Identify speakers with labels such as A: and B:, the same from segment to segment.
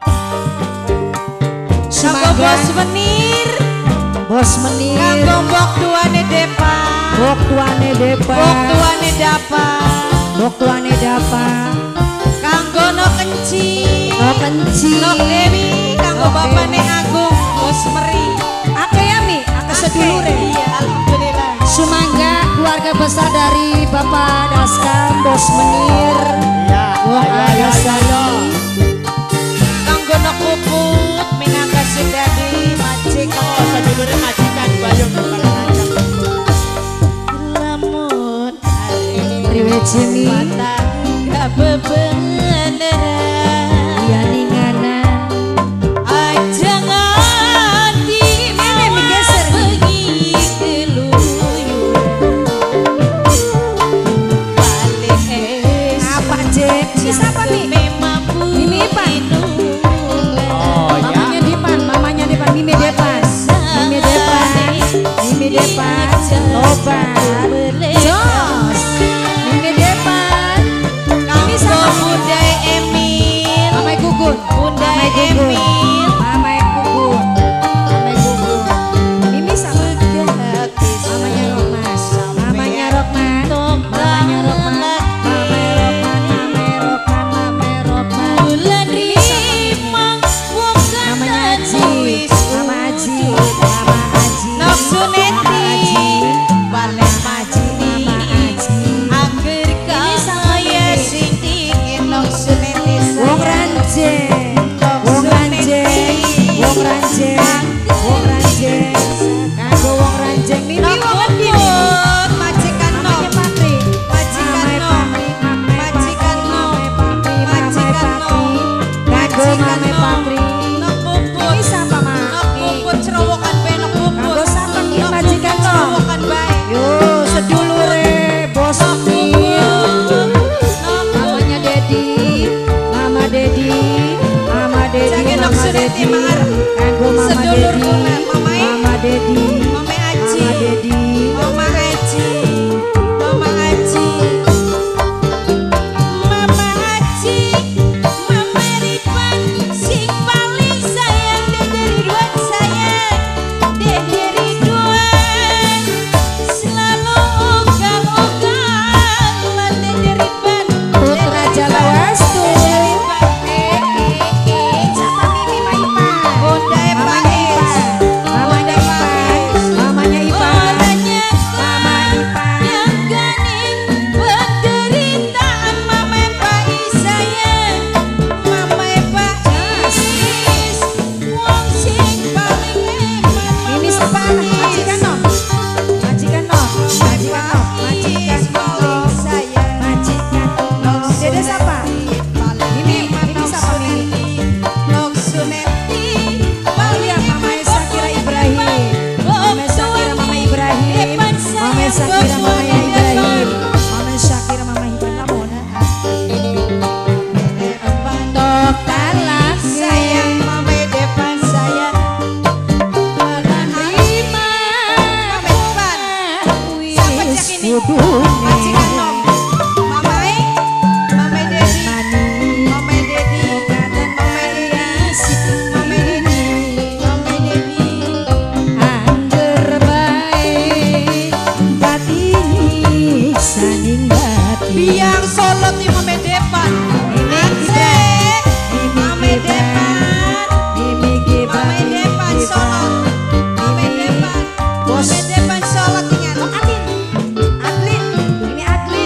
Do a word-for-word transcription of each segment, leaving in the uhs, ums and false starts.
A: Kanggo bos menir,
B: bos menir.
A: kanggo mbok tuane depa,
B: mbok tuane depa,
A: mbok tuane dapa,
B: mbok tuane dapa.
A: Kanggo no kenci,
B: no kenci,
A: no Dewi, kanggo bapane Agung, bos meri.
B: Ake ya mi, ake sedulure.
A: Iya, alhamdulillah.
B: Sumangga keluarga besar dari Bapak Daskam, bos menir.
C: Iya,
B: Wong
C: ayo, ayo, ayo.
A: Kanggo no puput, minangka sedadi majikan.
C: Oh, sedulure majikan bayung para ngajak.
A: Lamun hari
B: Riwejeni
A: mata gak bebeneran.
B: iya ninganan.
A: Aja nganti
B: Meme menggeser.
A: bengi keluyuran. Balik es
B: Apa Jek? Si siapa mi? Mimi Ipan.
C: Oh, ya.
B: Mamanya Dipan, mamanya Dipan, Mimi Depan, Mimi Depan, Mimi Depan, Tobat, Jos, Mimi Depan, Mimi sama
A: Bundai Emil,
B: Mamai Gugun,
A: Bundai
B: Mamai Gugun,
A: Emil,
B: Mamai Gugun, Mamai Gugun, Mimi sama mamanya Rokman, mamanya Rokman, mamanya Rokman, mamanya Rokman, mamanya Rokman, mamanya Rokman,
A: bulan rimang wong
B: namanya Aji,
A: wis
B: Mama Aji, Mama Aji,
A: nafsu neti balik maji
B: Mama Aji,
A: angger kaya sing dikit nafsu neti
B: Wong Ranjeng, Wong Ranjeng, Wong Ranjeng, Wong Ranjeng, kanggo Wong Ranjeng, Mimi wong endi Mimi?
A: majikan nom
B: Mamanya Patri,
A: majikan
B: Mamai
A: nom
B: Patri,
A: majikan nom
B: Mamai Patri, Mamai Patri, kanggo Mamai Patri,
A: nok puput
B: Mimi sapa Ma?
A: nok puput cerowokan bae nok puput
B: Kanggo sapa ki
A: Nok
B: majikan
A: puput
B: nom?
A: cerowokan bae
B: Yo sedulure bos Mir, mamanya Dedi, Mama Dedi, Mama Dedi,
A: Jangan
B: Mama
A: nafsu nanti,
B: Dedi,
A: Mar.
B: kanggo Mama
A: Sedulur
B: Dedi,
A: kula, Mamai.
B: Mama Dedi,
A: Mama Aji
B: Mama Dedi,
A: Mama Aji Mama Aji Mama Aji Mama Ridwan sing paling sayang Dede Ridwan sayang Dede Ridwan selalu ogah-ogah lan Dede Ridwan
B: Putra Jalawastu,
A: Dede Ridwan
B: eh eh eh, siapa Mimi Maipa,
A: Bunda
B: mamanya
A: Epais
B: Ipan, mamanya Ipan, mamanya Ipan,
A: Orangnya
B: Mama Ipan.
A: yang ganing penderitaan Mama Epais sayang Mama Epais wong sing paling hebat
B: Mimi siapa anak majikan nom, majikan nom, majikan nom, majikan nom,
A: sayang
B: majikan nom. Dede siapa? Mimi, Mimi siapa Mimi?
A: Nok Suneti
B: Oh iya, Mama Sakira Ibrahim, Mama Sakira Mama Ibrahim, Mama Sakira Mama Ibrahim, Mama Sakira Mama Ibrahim. Lamun, tok talak
A: sayang Mama Depan sayang
B: menerima
A: Mama Depan siapa cek ini majikan nom Mama E Mama Dedi Mama Dedi Mama Dedi Mama Dedi Mama Dedi
B: Angger bae batini saning bati.
A: biang solo ti Mama Depan
B: Mimi
A: Asik Mama
B: Mimi
A: Depan
B: Mimi
A: Mama
B: Gibran,
A: Depan solo Mama Depan
B: Bos.
A: Mama Depan solo tinggal
B: Adlin, Adlin, ini Adlin.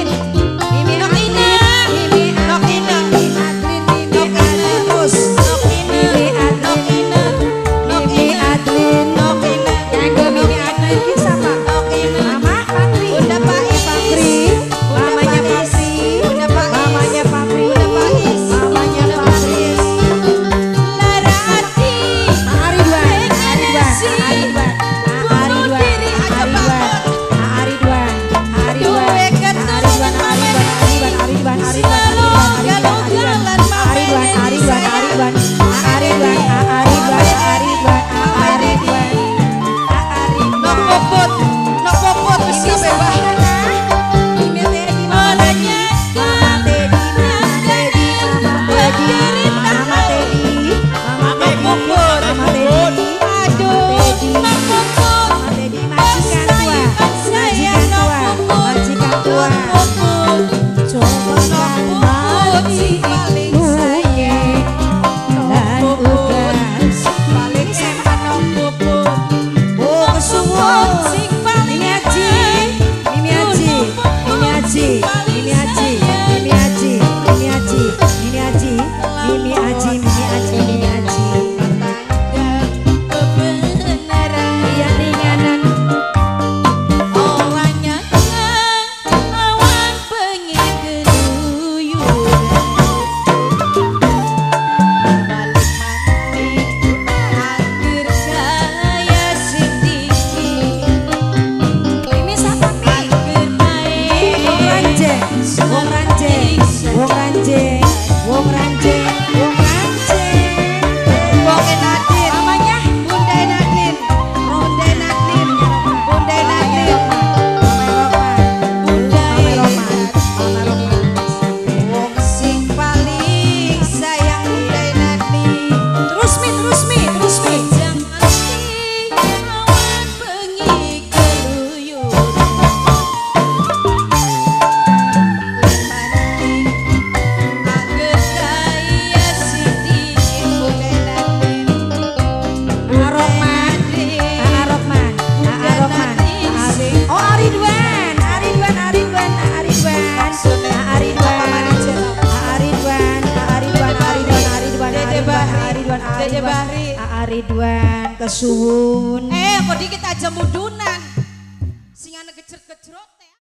B: Ridwan kesuwun.
A: Eh kok dikit aja mudunan. Sing ana gejrot-gejrot teh.